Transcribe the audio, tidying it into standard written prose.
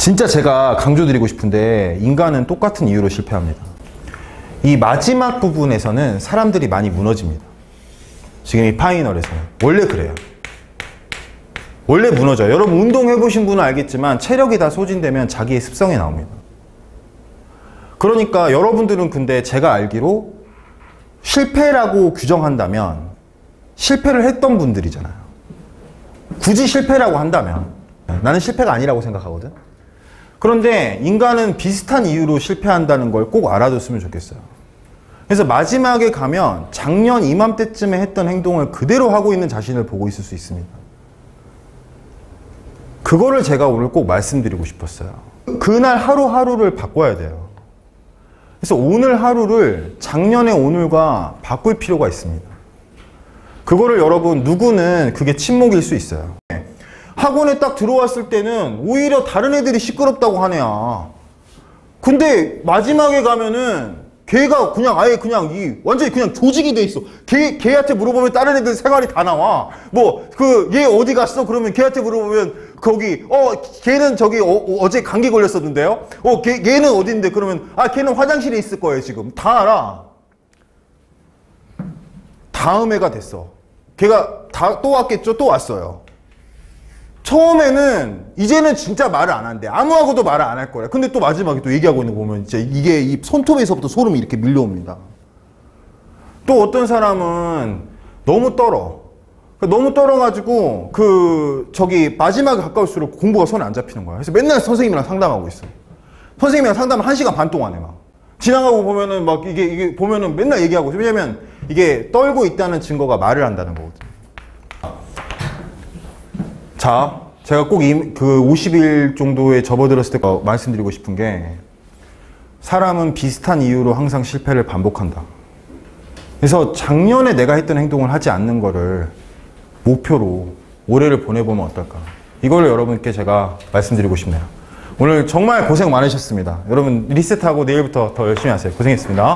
진짜 제가 강조드리고 싶은데 인간은 똑같은 이유로 실패합니다. 이 마지막 부분에서는 사람들이 많이 무너집니다. 지금 이 파이널에서는 원래 그래요. 원래 무너져요. 여러분 운동해보신 분은 알겠지만 체력이 다 소진되면 자기의 습성이 나옵니다. 그러니까 여러분들은 근데 제가 알기로 실패라고 규정한다면 실패를 했던 분들이잖아요. 굳이 실패라고 한다면 나는 실패가 아니라고 생각하거든. 그런데 인간은 비슷한 이유로 실패한다는 걸 꼭 알아뒀으면 좋겠어요. 그래서 마지막에 가면 작년 이맘때쯤에 했던 행동을 그대로 하고 있는 자신을 보고 있을 수 있습니다. 그거를 제가 오늘 꼭 말씀드리고 싶었어요. 그날 하루하루를 바꿔야 돼요. 그래서 오늘 하루를 작년의 오늘과 바꿀 필요가 있습니다. 그거를 여러분 누구는 그게 침묵일 수 있어요. 학원에 딱 들어왔을 때는 오히려 다른 애들이 시끄럽다고 하네요. 근데 마지막에 가면은 걔가 그냥 아예 그냥 완전히 그냥 조직이 돼 있어. 걔한테 물어보면 다른 애들 생활이 다 나와. 뭐 얘 어디 갔어? 그러면 걔한테 물어보면 거기 걔는 저기 어제 감기 걸렸었는데요. 걔는 어딘데? 그러면 걔는 화장실에 있을 거예요 지금. 다 알아. 다음 해가 됐어. 걔가 또 왔겠죠? 또 왔어요. 처음에는 이제는 진짜 말을 안 한대. 아무하고도 말을 안 할 거야. 근데 또 마지막에 또 얘기하고 있는 거 보면 진짜 이게 이 손톱에서부터 소름이 이렇게 밀려옵니다. 또 어떤 사람은 너무 떨어. 너무 떨어가지고 마지막에 가까울수록 공부가 손에 안 잡히는 거야. 그래서 맨날 선생님이랑 상담하고 있어. 선생님이랑 상담을 1시간 반 동안 해. 막 지나가고 보면은 막 이게 보면은 맨날 얘기하고 있어. 왜냐면 이게 떨고 있다는 증거가 말을 한다는 거거든. 자, 제가 꼭 50일 정도에 접어들었을 때 말씀드리고 싶은 게 사람은 비슷한 이유로 항상 실패를 반복한다. 그래서 작년에 내가 했던 행동을 하지 않는 거를 목표로 올해를 보내보면 어떨까. 이걸 여러분께 제가 말씀드리고 싶네요. 오늘 정말 고생 많으셨습니다. 여러분 리셋하고 내일부터 더 열심히 하세요. 고생했습니다.